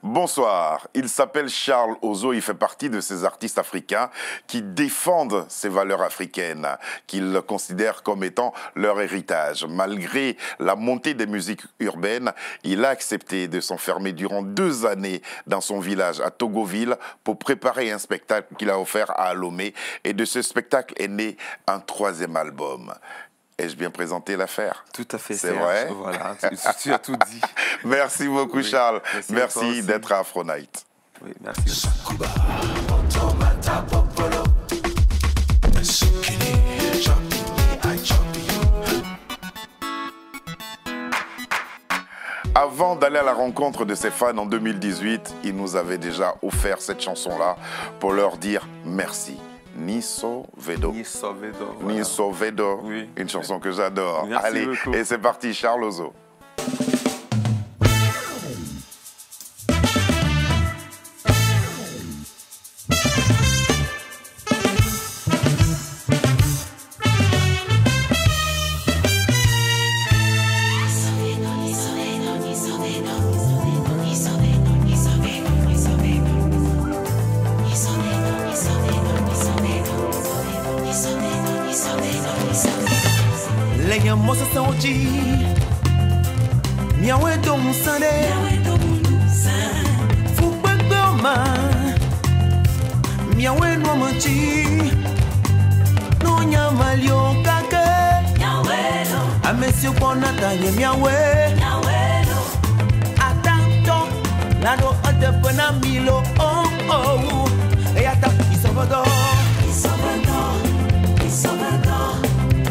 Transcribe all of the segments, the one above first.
Bonsoir, il s'appelle Charles Ozo, il fait partie de ces artistes africains qui défendent ces valeurs africaines, qu'ils considèrent comme étant leur héritage. Malgré la montée des musiques urbaines, il a accepté de s'enfermer durant 2 années dans son village à Togoville pour préparer un spectacle qu'il a offert à Alomé. Et de ce spectacle est né un 3e album. Ai-je bien présenté l'affaire? Tout à fait, c'est vrai. Voilà, tu as tout dit. Merci beaucoup, oui. Charles. Merci d'être à Afro Night. Oui, merci. Avant d'aller à la rencontre de ses fans en 2018, il nous avait déjà offert cette chanson-là pour leur dire merci. Nisso Vedo. Nisso Vedo. Voilà. Nisso Vedo, oui. Une chanson que j'adore. Allez, beaucoup. Et c'est parti, Charles Ozo. Lenha moça saúde, minha ué do musane, fuba goma, minha ué no manchi, no nyamalio kake, a monsieur Bonatanya, minha ué, atanto, la do ante penamilo, oh oh, e ata isobado, isobado, isobado.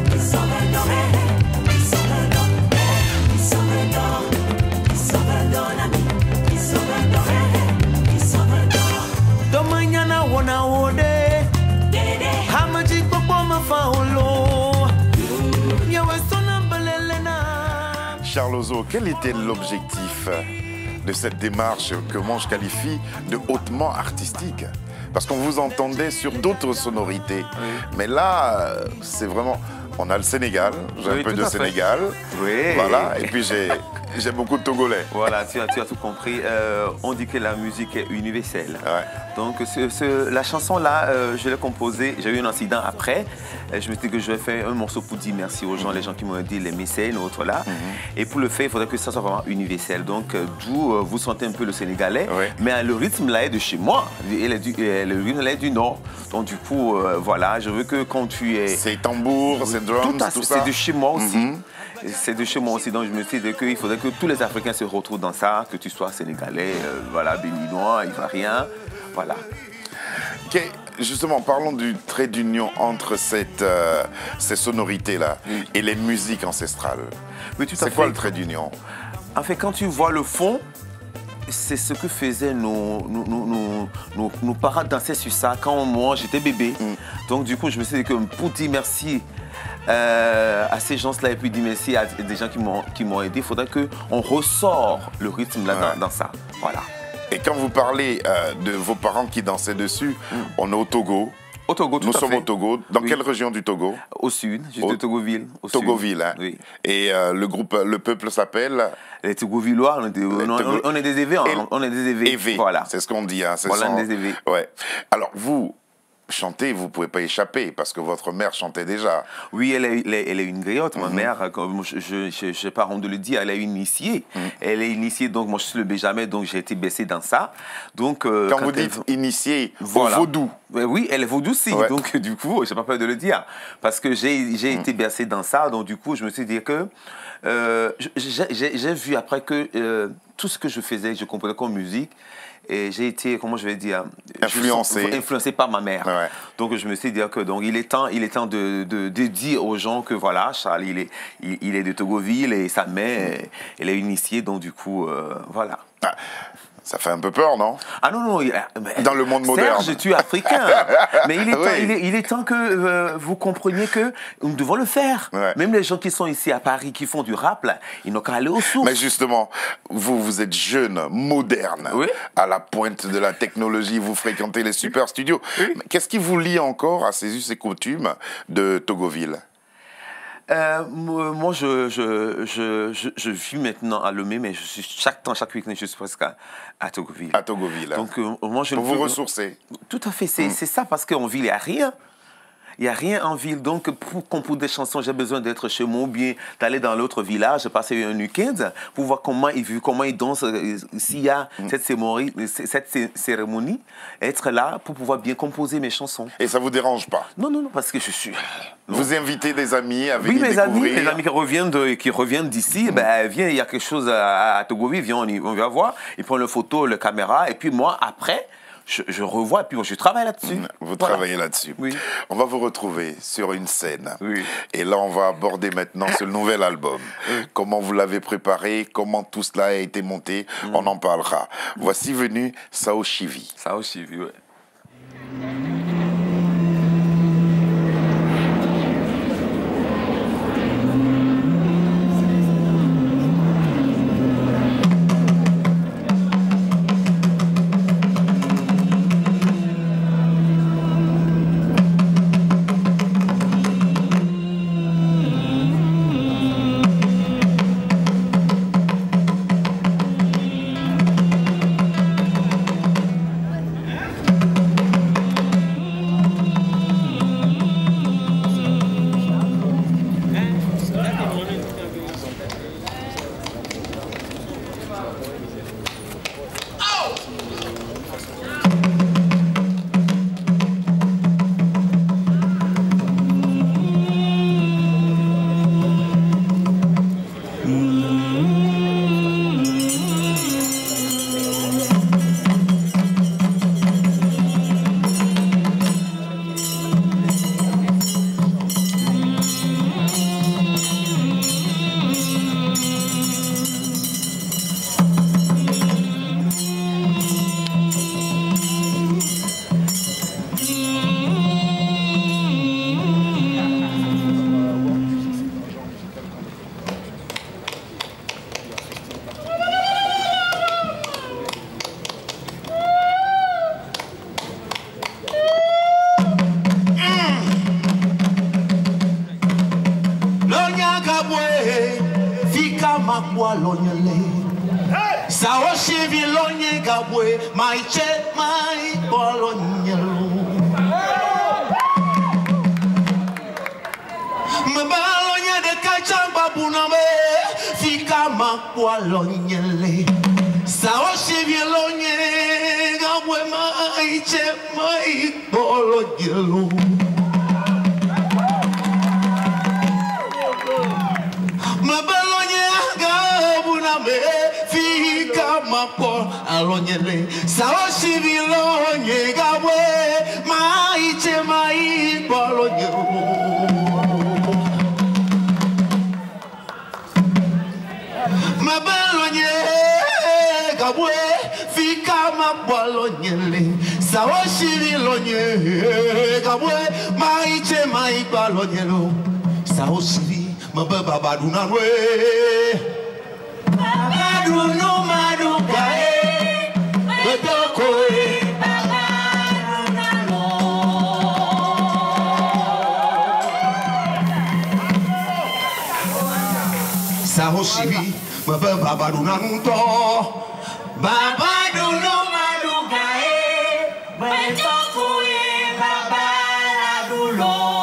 Charles Ozo, quel était l'objectif de cette démarche que moi je qualifie de hautement artistique? Parce qu'on vous entendait sur d'autres sonorités. Oui. Mais là, c'est vraiment... On a le Sénégal, j'ai un peu de Sénégal. Oui. Voilà, et puis j'ai beaucoup de Togolais. Voilà, tu as tout compris. On dit que la musique est universelle. Ouais. Donc la chanson-là, je l'ai composée, j'ai eu un incident après. Je me suis dit que je vais faire un morceau pour dire merci aux gens, les gens qui m'ont dit, les mécènes, autres là. Et pour le faire, il faudrait que ça soit vraiment universel. Donc d'où vous sentez un peu le sénégalais. Oui. Mais le rythme là est de chez moi. Le rythme là est du nord. Donc du coup, voilà, je veux que quand tu es... C'est tambour, c'est drums, tout ça. C'est de chez moi aussi. C'est de chez moi aussi, donc je me suis dit qu'il faudrait que tous les Africains se retrouvent dans ça, que tu sois sénégalais, voilà, béninois, ivoirien, voilà. Okay. Justement, parlons du trait d'union entre ces sonorités-là et les musiques ancestrales. Oui, c'est quoi le trait d'union? En fait, quand tu vois le fond, c'est ce que faisaient nos parents dansaient sur ça quand moi j'étais bébé. Donc du coup, je me suis dit que pour dire merci à ces gens-là et puis dire merci à des gens qui m'ont aidé, il faudrait qu'on ressort le rythme là dans ça. Voilà. Et quand vous parlez de vos parents qui dansaient dessus, on est au Togo. Au Togo, tout à fait. Nous sommes au Togo. Dans quelle région du Togo? Au sud, juste de Togoville. Togoville, hein. Oui. Et le peuple s'appelle? Les Togovillois, on est des évés. On est des évés. Évés, voilà. C'est ce qu'on dit. Hein. Voilà, on est des évés. Ouais. Alors, vous chantez, vous ne pouvez pas échapper, parce que votre mère chantait déjà. Oui, elle est une griotte. Ma mère, comme je n'ai pas honte de le dire, elle est initiée. Elle est initiée, donc moi je suis le Benjamin, donc j'ai été baissé dans ça. Donc, quand vous dites initiée, voilà. Au vaudou. Oui, elle est vaudou aussi, donc du coup, je n'ai pas peur de le dire. Parce que j'ai été bercé dans ça, donc du coup, je me suis dit que j'ai vu après que tout ce que je faisais, je comprenais comme musique, et j'ai été, comment je vais dire, influencé par ma mère. Ouais. Donc je me suis dit que donc il est temps de dire aux gens que voilà, Charles, il est de Togoville et sa mère, elle est initiée, donc du coup, voilà. Ah. Ça fait un peu peur, non? Ah non, non. Dans le monde moderne. Serge, tu es africain. Mais il est temps que vous compreniez que nous devons le faire. Ouais. Même les gens qui sont ici à Paris, qui font du rap, là, ils n'ont qu'à aller aux sources. Mais justement, vous êtes jeune, moderne, à la pointe de la technologie, vous fréquentez les super studios. Qu'est-ce qui vous lie encore à ces us et coutumes de Togoville? Moi, je vis maintenant à Lomé, mais chaque week-end, je suis presque à Togoville. À Togoville. Donc, moi, pour vous ressourcer. Tout à fait, c'est ça, parce qu'en ville, il n'y a rien. Il n'y a rien en ville, donc pour composer des chansons, j'ai besoin d'être chez moi ou bien d'aller dans l'autre village, passer un week-end pour voir comment ils vivent, comment ils dansent, s'il y a cette cérémonie, être là pour pouvoir bien composer mes chansons. Et ça ne vous dérange pas? Non, parce que je suis... Vous invitez des amis à venir découvrir? mes amis qui reviennent d'ici, ben, viens, il y a quelque chose à Togoville, viens, on va voir, ils prennent le photo, la caméra, et puis moi, après... Je revois, et puis moi, je travaille là-dessus. Vous travaillez là-dessus. Oui. On va vous retrouver sur une scène. Oui. Et là, on va aborder maintenant ce nouvel album. Comment vous l'avez préparé, comment tout cela a été monté, on en parlera. Voici venu Sao Chivi. Sao Chivi, oui. Sao Chivi lonye gabwe mai che mai bolonyelo Mbalonya de kachamba buname fika makwa lonyele Sao Chivi lonye gabwe mai che mai bolonyelo Alonyele Sao Chivi lonye gawe mai che mai bolonyo Mabelonye gawe fika ma bolonyele Sao Chivi lonye gawe mai che mai bolonyelo Sao Chivi mababa baduna we Babaduno madukae Bedokoe Babanunalo Sao Chivi Babadunanuto Babaduno madukae Bedokoe Babanadulo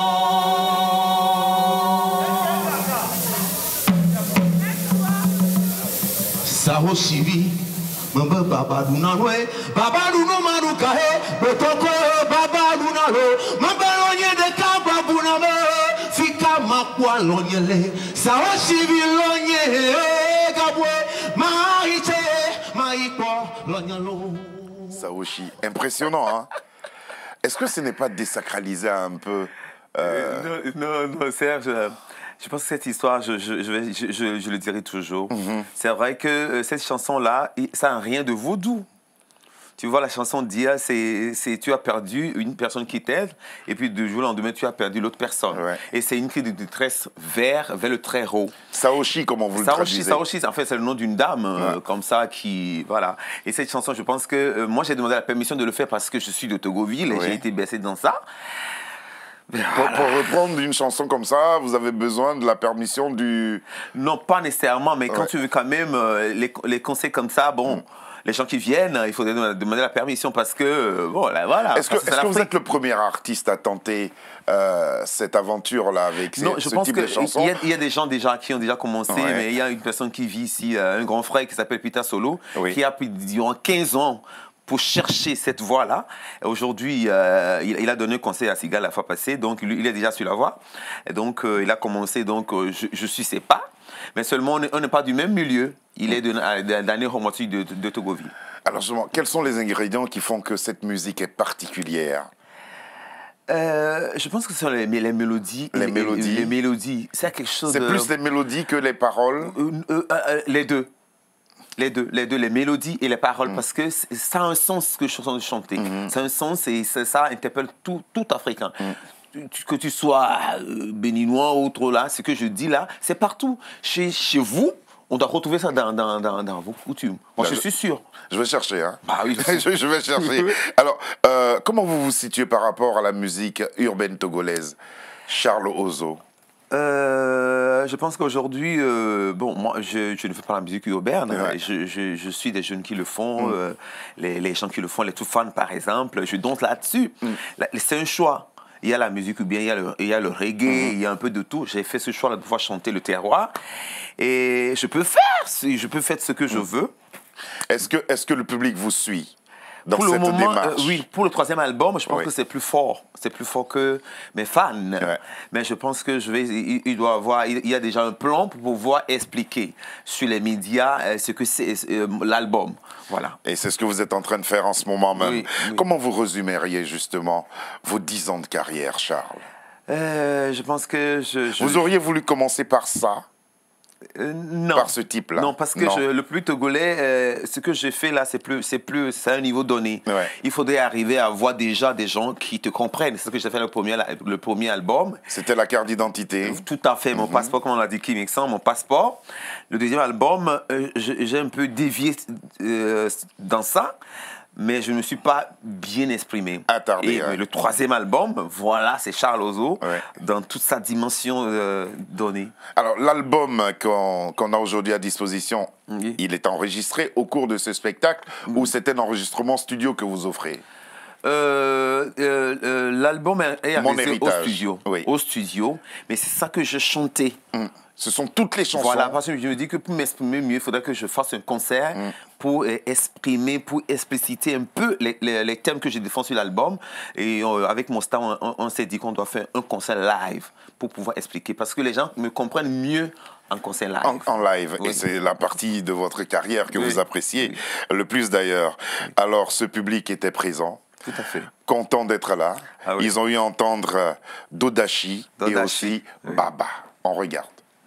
Sao Chivi, mbe babaduna noe, babaduno marukahe, betoko babaduna lo, mabelonye de kababuna me, fika makwa lonyele, Sao Chivi lonye gabwe, maiche, maikwa lonyelo. Sao Chivi, impressionnant, hein? Est-ce que ce n'est pas désacralisé un peu Non, Serge. Je pense que cette histoire, je le dirai toujours. C'est vrai que cette chanson-là, ça n'a rien de vaudou. Tu vois, la chanson dit, tu as perdu une personne qui t'aide, et puis du jour au lendemain, tu as perdu l'autre personne. Ouais. Et c'est une cri de détresse vers le très haut. Saochi, comment vous le traduisez? Saochi, en fait, c'est le nom d'une dame, comme ça, qui... Voilà. Et cette chanson, je pense que... moi, j'ai demandé la permission de le faire parce que je suis de Togoville, et j'ai été bercé dans ça. Pour reprendre une chanson comme ça, vous avez besoin de la permission du... Non, pas nécessairement, mais quand tu veux quand même les conseils comme ça, bon, les gens qui viennent, il faudrait demander la permission parce que, bon, là, voilà. Est-ce que vous êtes le premier artiste à tenter cette aventure-là avec ce type de chansons? Il y a des gens déjà qui ont déjà commencé, mais il y a une personne qui vit ici, un grand frère qui s'appelle Peter Solo, qui a durant 15 ans pour chercher cette voie-là. Aujourd'hui, il a donné un conseil à Sigal la fois passée, donc il est déjà sur la voie. Et donc, il a commencé, donc je suis ses pas, mais seulement on n'est pas du même milieu. Il est d'année romantique de Togoville. Alors justement, quels sont les ingrédients qui font que cette musique est particulière? Je pense que ce sont les mélodies. Les mélodies. Les mélodies. C'est quelque chose. C'est plus les mélodies que les paroles. Les deux. Les mélodies et les paroles, parce que ça a un sens ce que je suis en train de chanter. Ça a un sens et ça interpelle tout Africain. Que tu sois béninois ou autre là, ce que je dis là, c'est partout. Chez vous, on doit retrouver ça dans vos coutumes. Moi, je suis sûr. Je vais chercher, hein. Bah oui, je vais chercher. Alors, comment vous vous situez par rapport à la musique urbaine togolaise, Charles Ozo? Je pense qu'aujourd'hui, bon, moi, je ne fais pas la musique urbaine. Je suis des jeunes qui le font, les gens qui le font, les Toufans, par exemple. Je danse là-dessus. C'est un choix. Il y a la musique ou bien il y a le reggae, il y a un peu de tout. J'ai fait ce choix-là de pouvoir chanter le terroir. Et je peux faire ce que je veux. Est-ce que le public vous suit dans pour cette le moment, démarche? oui, pour le troisième album, je pense que c'est plus fort. C'est plus fort que mes fans. Mais je pense que il y a déjà un plan pour pouvoir expliquer sur les médias ce que c'est l'album. Voilà. Et c'est ce que vous êtes en train de faire en ce moment même. Oui. Comment vous résumeriez justement vos 10 ans de carrière, Charles? Je pense que Vous auriez voulu commencer par ça? Non. Par ce type-là? Non, parce que le plus togolais, ce que j'ai fait là, c'est un niveau donné. Il faudrait arriver à avoir déjà des gens qui te comprennent. C'est ce que j'ai fait le premier album. C'était la carte d'identité? Tout à fait. Mon passeport, comme on l'a dit, Kim Exan, mon passeport. Le deuxième album, j'ai un peu dévié dans ça. Mais je ne me suis pas bien exprimé. Attardé. Et le troisième album, voilà, c'est Charles Ozo, dans toute sa dimension donnée. Alors, l'album qu'on a aujourd'hui à disposition, il est enregistré au cours de ce spectacle ou c'est un enregistrement studio que vous offrez? L'album est enregistré au studio, mais c'est ça que je chantais. Ce sont toutes les chansons. Voilà, parce que je me dis que pour m'exprimer mieux, il faudrait que je fasse un concert pour exprimer, pour expliciter un peu les thèmes que je défends sur l'album. Et avec mon staff, on s'est dit qu'on doit faire un concert live pour pouvoir expliquer. Parce que les gens me comprennent mieux en concert live. En live. Et c'est la partie de votre carrière que vous appréciez le plus d'ailleurs. Alors, ce public était présent. Tout à fait. Content d'être là. Ils ont eu à entendre Dodachi et aussi Baba. On regarde.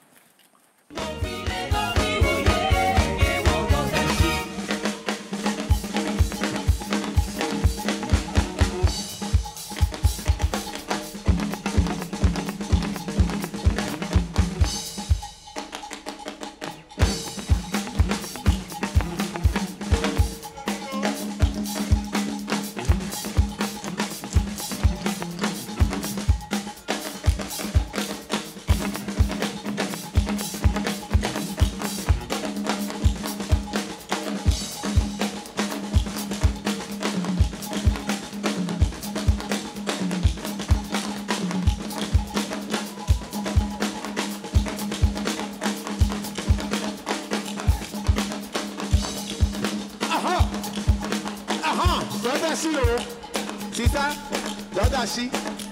Sita, Dodachi,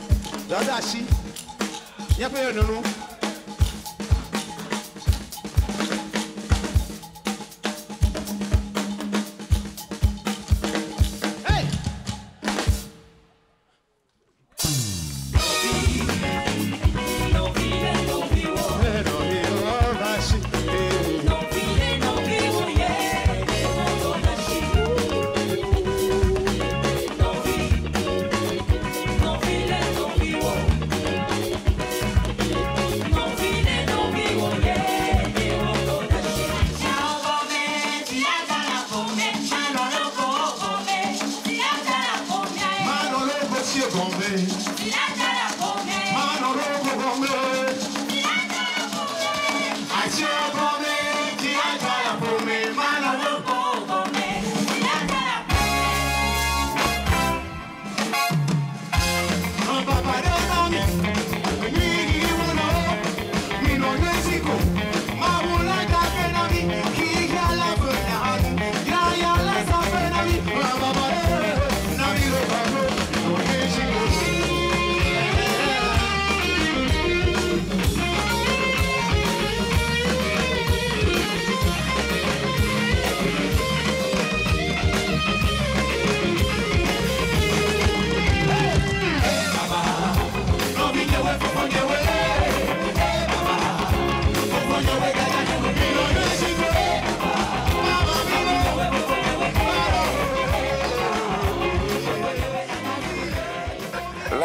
y'a pas de nous.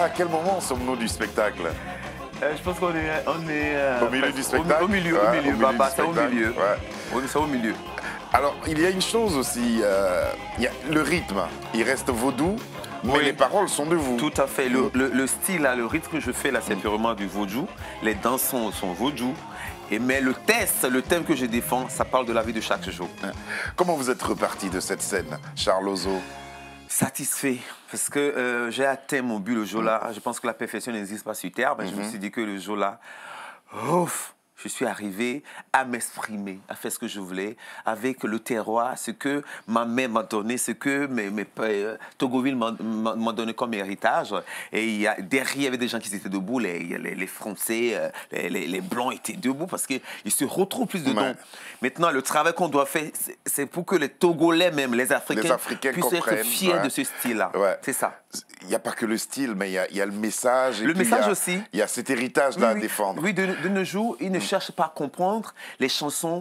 à quel moment sommes-nous du spectacle? Je pense qu'on est, au milieu du spectacle. Au milieu, c'est au milieu. Ouais. C'est au milieu. Alors, il y a une chose aussi, il y a le rythme, il reste vaudou, mais les paroles sont de vous. Tout à fait. Le style, là, le rythme que je fais, là, c'est purement du vaudou. Les danses sont vaudou. Mais le thème que je défends, ça parle de la vie de chaque jour. Comment vous êtes reparti de cette scène, Charles Ozo? Satisfait, parce que j'ai atteint mon but le jour-là. Je pense que la perfection n'existe pas sur Terre, mais je me suis dit que le jour-là, je suis arrivé à m'exprimer, à faire ce que je voulais, avec le terroir, ce que ma mère m'a donné, ce que mes Togoville m'ont donné comme héritage. Et derrière, il y avait des gens qui étaient debout, les Français, les Blancs étaient debout parce qu'ils se retrouvent plus dedans. Ouais. Maintenant, le travail qu'on doit faire, c'est pour que les Togolais, même les Africains puissent être fiers de ce style-là. Ouais. C'est ça. Il n'y a pas que le style, mais il y a le message. Le message aussi. Il y a cet héritage-là à défendre. Oui, de nos jours, ils ne cherchent pas à comprendre les chansons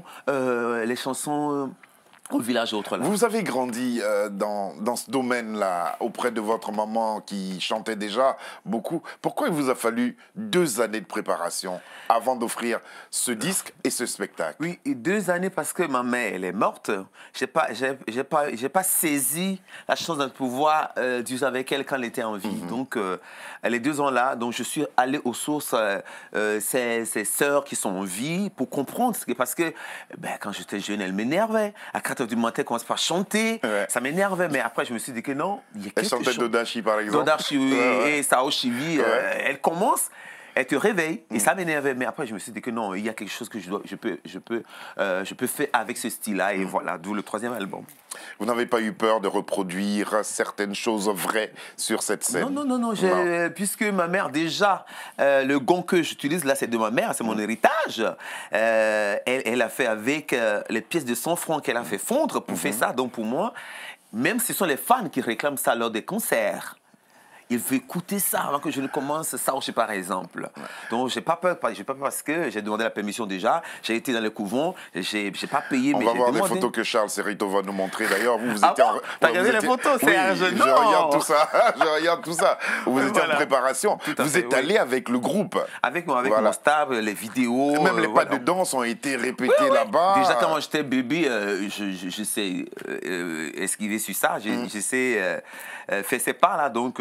au village et autres là. Vous avez grandi dans ce domaine-là, auprès de votre maman qui chantait déjà beaucoup. Pourquoi il vous a fallu 2 années de préparation avant d'offrir ce disque et ce spectacle? Oui, et 2 années parce que ma mère, elle est morte. J'ai pas saisi la chance de pouvoir d'user avec elle quand elle était en vie. Donc, les 2 ans là, donc je suis allé aux sources, ses sœurs qui sont en vie, pour comprendre. Parce que quand j'étais jeune, elle m'énervait. À 4 heures du matin, elle commence par chanter. Ouais. Ça m'énervait. Mais après, je me suis dit que non, il y a quelque chose. Elle chantait Dodachi, par exemple. Dodachi, et Sao Chivi. Elle commence. Elle te réveille et ça m'énervait. Mais après, je me suis dit que non, il y a quelque chose que je peux faire avec ce style-là. Et voilà, d'où le 3e album. Vous n'avez pas eu peur de reproduire certaines choses vraies sur cette scène? Non. Puisque ma mère, déjà, le gong que j'utilise là, c'est de ma mère, c'est mon héritage. Elle a fait avec les pièces de 100 francs qu'elle a fait fondre pour faire ça. Donc pour moi, même si ce sont les fans qui réclament ça lors des concerts, il faut écouter ça avant que je ne commence ça, par exemple. Donc, j'ai pas peur parce que j'ai demandé la permission déjà. J'ai été dans le couvent, j'ai pas payé. On va voir des photos que Charles Serrito va nous montrer. D'ailleurs, vous étiez en... T'as regardé les photos, Serge? Oui, je regarde tout ça. Vous étiez en préparation. Vous êtes allé avec le groupe. Avec mon staff, les vidéos. Même les pas de danse ont été répétés là-bas. Déjà, quand j'étais bébé, je sais esquiver sur ça. Je sais faire ces pas-là. Donc,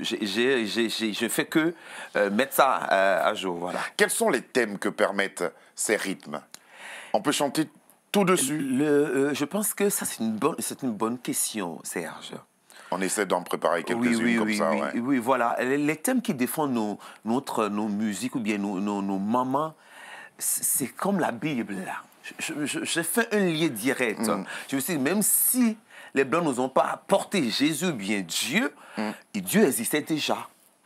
je fais que mettre ça à jour. Voilà. Quels sont les thèmes que permettent ces rythmes? On peut chanter tout dessus? Je pense que ça, c'est une bonne question, Serge. On essaie d'en préparer quelques-unes comme ça. Oui, voilà. Les thèmes qui défendent nos musiques ou bien nos mamans, c'est comme la Bible, là. Je fais un lien direct. Je me suis dit, même si les Blancs nous ont pas apporté Jésus, bien Dieu, et Dieu existait déjà.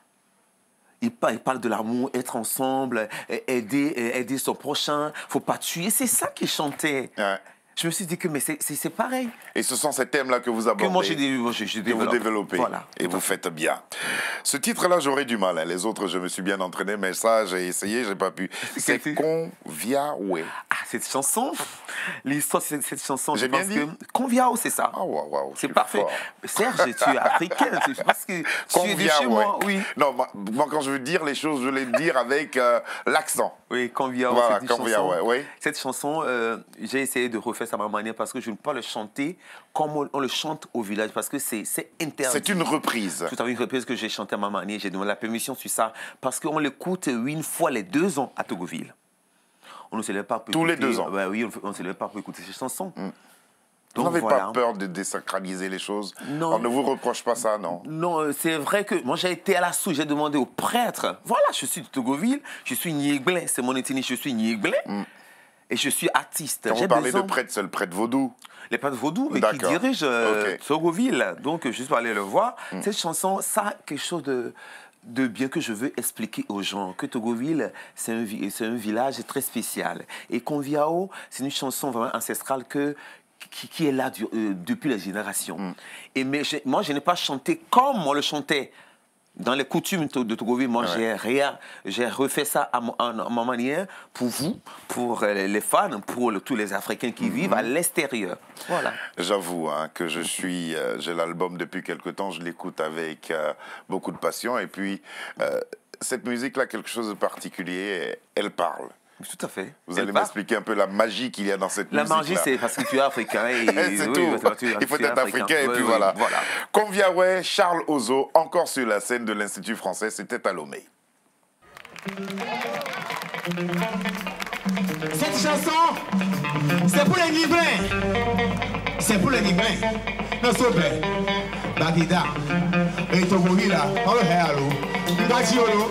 Il parle de l'amour, être ensemble, aider son prochain, faut pas tuer. C'est ça qu'il chantait. Ouais. Je me suis dit que c'est pareil. Et ce sont ces thèmes-là que vous abordez, que moi j'ai développé. Voilà. Et vous faites bien. Ce titre-là, j'aurais du mal. Hein. Les autres, je me suis bien entraîné, mais ça, j'ai essayé, j'ai pas pu. C'est Conviaoué. Ah, cette chanson, l'histoire de cette chanson, j'ai bien dit. Conviaoué, c'est ça. Ah, wow, c'est parfait. Fort. Serge, tu es africaine, parce que tu es de chez moi. Oui. Non, moi, quand je veux dire les choses, je veux les dire avec l'accent. Oui, Conviaoué, voilà, Conviaoué. Cette chanson, j'ai essayé de refaire à ma manière parce que je ne peux pas le chanter comme on le chante au village parce que c'est interdit. C'est une reprise. Tout à fait, une reprise que j'ai chantée à ma manière. J'ai demandé la permission sur ça parce qu'on l'écoute une fois les 2 ans à Togoville. On ne se lève pas pour tous les 2 ans. Oui, on ne se lève pas pour écouter ces chansons. Vous n'avez pas peur de désacraliser les choses? Non. On ne vous reproche pas ça, non? Non, c'est vrai que moi j'ai été à la source, j'ai demandé au prêtre. Voilà, je suis de Togoville, je suis Niéglé, c'est mon ethnie, je suis Niéglé. Et je suis artiste. Quand vous parlez de prêtre, c'est le prêtre vaudou? Les prêtres vaudous qui dirigent Togoville. Donc, je suis allé le voir. Cette chanson, ça a quelque chose de bien que je veux expliquer aux gens. Que Togoville, c'est un village très spécial. Et Conviao, c'est une chanson vraiment ancestrale qui est là depuis les générations. Mais moi, je n'ai pas chanté comme on le chantait dans les coutumes de Togoville, moi, j'ai refait ça à ma manière pour vous, pour les fans, pour tous les Africains qui vivent à l'extérieur. Voilà. J'avoue hein, que j'ai l'album depuis quelque temps, je l'écoute avec beaucoup de passion. Et puis, cette musique-là, quelque chose de particulier, elle parle. Tout à fait. Vous allez m'expliquer un peu la magie qu'il y a dans cette musique-là. La magie, c'est parce que tu es africain. C'est tout. Il faut être africain et puis voilà. Conviaway, Charles Ozo, encore sur la scène de l'Institut français, c'était à Lomé. Cette chanson, c'est pour les Libyens. C'est pour les Libyens. Non, s'il vous plaît. Bagida. Et Togoville, on le fait alors. Mbatiolo.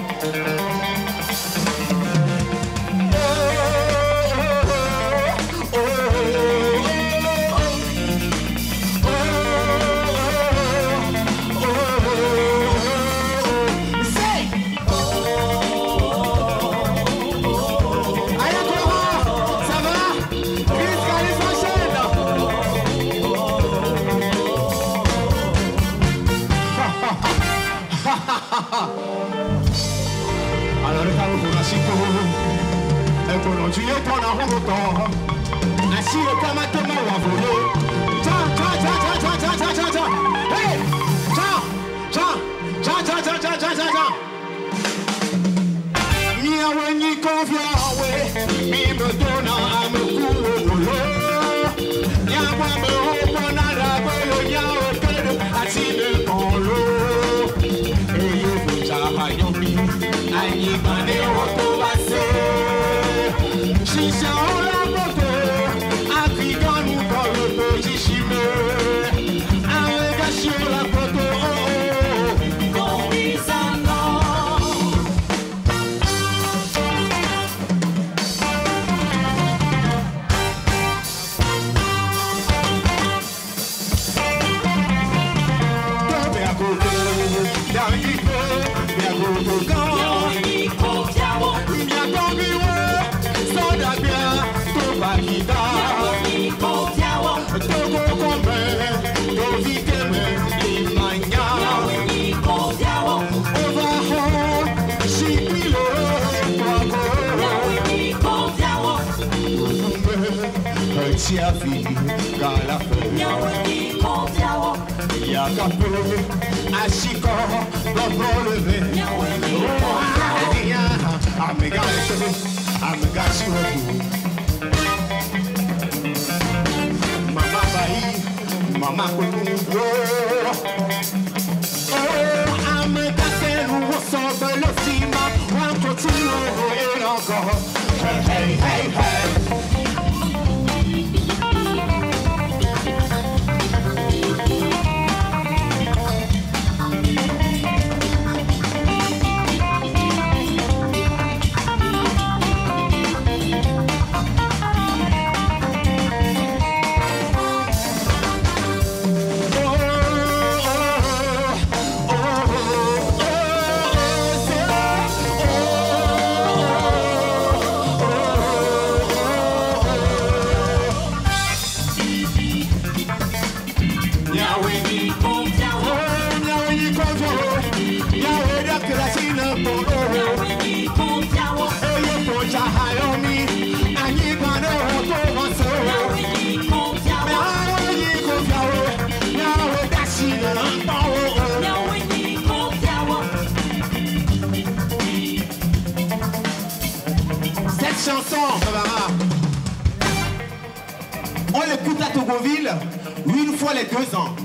On l'écoute à Togoville une fois les 2 ans.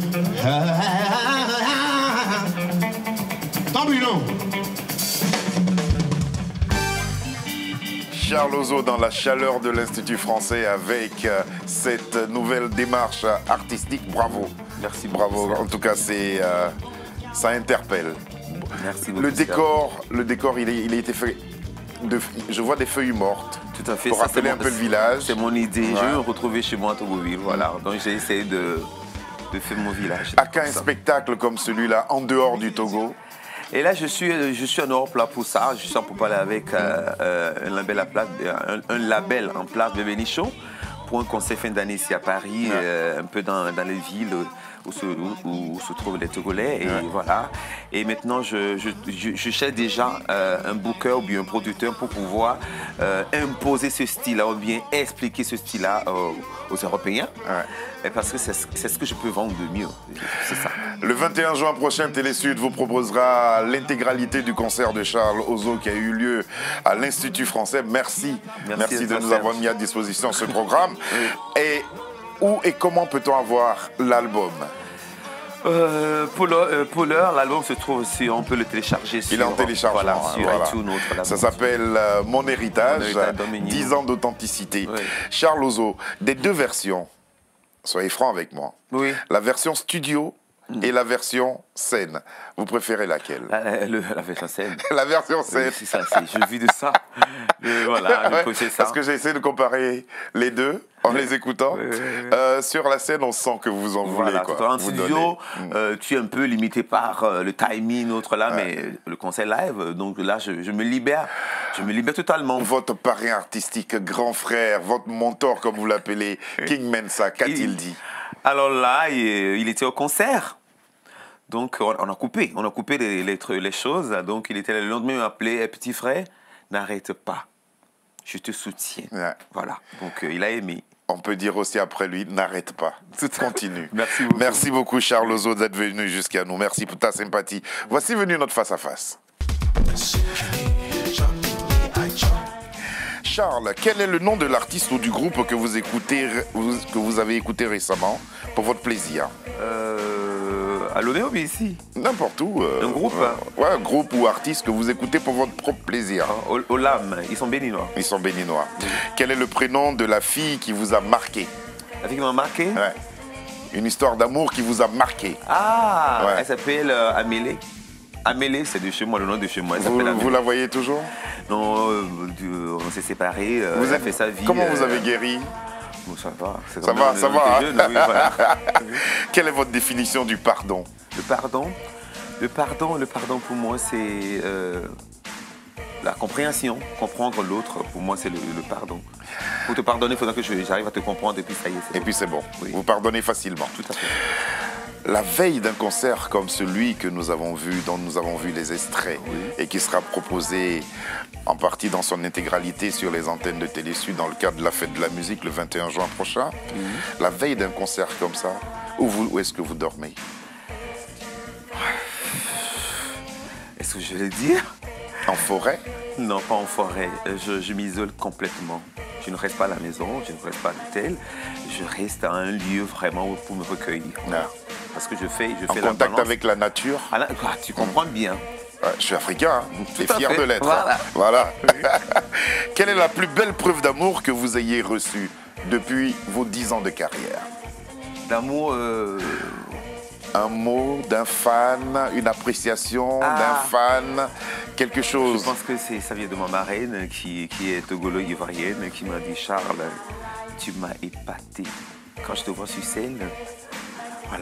Tambulon. Charles Ozo dans la chaleur de l'Institut français avec cette nouvelle démarche artistique. Bravo. Merci. Bravo. En tout cas, ça interpelle. Merci beaucoup. Le décor, il a été fait. Je vois des feuilles mortes. Tout à fait. Pour rappeler un peu le village. C'est mon idée. Ouais. Je vais me retrouver chez moi à Togoville. Voilà. Donc j'ai essayé de faire mon village. À qu'un spectacle comme celui-là, en dehors du Togo? Et là, je suis en Europe là pour ça. Je suis en pour parler avec un label en place de Bénichon pour un concert fin d'année ici à Paris, un peu dans les villes où se trouvent les Togolais. Et voilà. Et maintenant, je cherche déjà un booker ou bien un producteur pour pouvoir imposer ce style-là ou bien expliquer ce style-là aux Européens. Parce que c'est ce que je peux vendre de mieux. C'est ça. Le 21 juin prochain, Télésud vous proposera l'intégralité du concert de Charles Ozo qui a eu lieu à l'Institut français. Merci de nous avoir mis à disposition ce programme. Et où et comment peut-on avoir l'album? Pour l'heure, l'album se trouve aussi, on peut le télécharger sur, Il est en téléchargement, sur iTunes. Ça s'appelle Mon Héritage, 10 ans d'authenticité. Charles Ozo, des deux versions, soyez franc avec moi, la version studio et la version scène, vous préférez laquelle? La version scène. La version scène. C'est ça, je vis de ça. Voilà, ça. Parce que j'ai essayé de comparer les deux en les écoutant. Sur la scène, on sent que vous en voulez. Quoi. En studio, tu es un peu limité par le timing, mais le concert live, donc là, je me libère. Je me libère totalement. Votre parrain artistique, grand frère, votre mentor, comme vous l'appelez, King Mensa, qu'a-t-il dit? Alors là, il était au concert. Donc, on a coupé les choses. Donc, il était le lendemain, il m'a appelé, petit frère, n'arrête pas. Je te soutiens. Voilà. Donc, il a aimé. On peut dire aussi après lui, n'arrête pas. Continue. Merci beaucoup. Merci beaucoup, Charles Ozo, d'être venu jusqu'à nous. Merci pour ta sympathie. Voici venu notre face-à-face. Charles, quel est le nom de l'artiste ou du groupe que vous avez écouté récemment pour votre plaisir? À Lomé ou bien ici? N'importe où. Un groupe un groupe ou artiste que vous écoutez pour votre propre plaisir. Olam, ils sont béninois. Ils sont béninois. Quel est le prénom de la fille qui vous a marqué? La fille qui m'a marqué? Une histoire d'amour qui vous a marqué. Elle s'appelle Amélie. Amélie, c'est de chez moi, le nom de chez moi. Vous la voyez toujours? Non, on s'est séparés. Elle a fait sa vie. Comment vous avez guéri? Bon, ça va. Ça va. Jeune, voilà. Quelle est votre définition du pardon? Le pardon pour moi, c'est la compréhension. Comprendre l'autre, pour moi, c'est le pardon. Pour te pardonner, il faudra que j'arrive à te comprendre et puis ça y est. Et puis c'est bon. Vous pardonnez facilement. Tout à fait. La veille d'un concert comme celui que nous avons vu, dont nous avons vu les extraits, et qui sera proposé en partie dans son intégralité sur les antennes de Télésud dans le cadre de la fête de la musique le 21 juin prochain, la veille d'un concert comme ça, où est-ce que vous dormez? Est-ce que je vais le dire? En forêt? Non, pas en forêt. Je m'isole complètement. Je ne reste pas à la maison, je ne reste pas à l'hôtel. Je reste à un lieu vraiment pour me recueillir. Parce que je fais en contact avec la nature. Tu comprends bien. Je suis africain, et fier de l'être. Voilà. Quelle est la plus belle preuve d'amour que vous ayez reçue depuis vos 10 ans de carrière? D'amour Un mot d'un fan, une appréciation d'un fan, quelque chose. Je pense que ça vient de ma marraine qui est togolo-ivoirienne, qui m'a dit « Charles, tu m'as épaté. Quand je te vois sur scène, voilà. »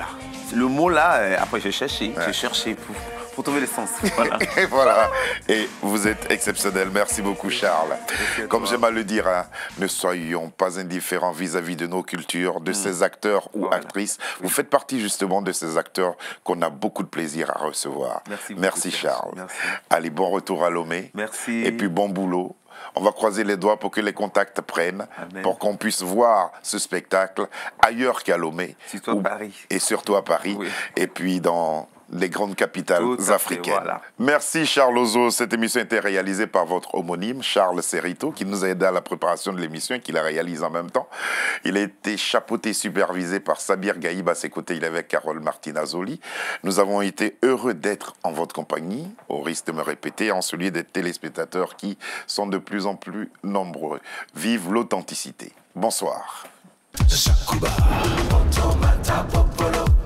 Le mot là, après j'ai cherché pour trouver le sens. Voilà. Et voilà. Et vous êtes exceptionnel. Merci beaucoup, Charles. Comme j'aime à le dire, ne soyons pas indifférents vis-à-vis de nos cultures, de ces acteurs ou actrices. Vous faites partie justement de ces acteurs qu'on a beaucoup de plaisir à recevoir. Merci Charles. Merci. Allez, bon retour à Lomé. Merci. Et puis bon boulot. On va croiser les doigts pour que les contacts prennent, Amen. pour qu'on puisse voir ce spectacle ailleurs qu'à Lomé. Surtout à Paris. Et surtout à Paris. Et puis dans les grandes capitales africaines. Voilà. Merci Charles Ozo. Cette émission a été réalisée par votre homonyme, Charles Serrito, qui nous a aidé à la préparation de l'émission et qui la réalise en même temps. Il a été chapeauté, supervisé par Sabir Gaïb. À ses côtés, il est avec Carole Martinazoli. Nous avons été heureux d'être en votre compagnie, au risque de me répéter, en celui des téléspectateurs qui sont de plus en plus nombreux. Vive l'authenticité. Bonsoir.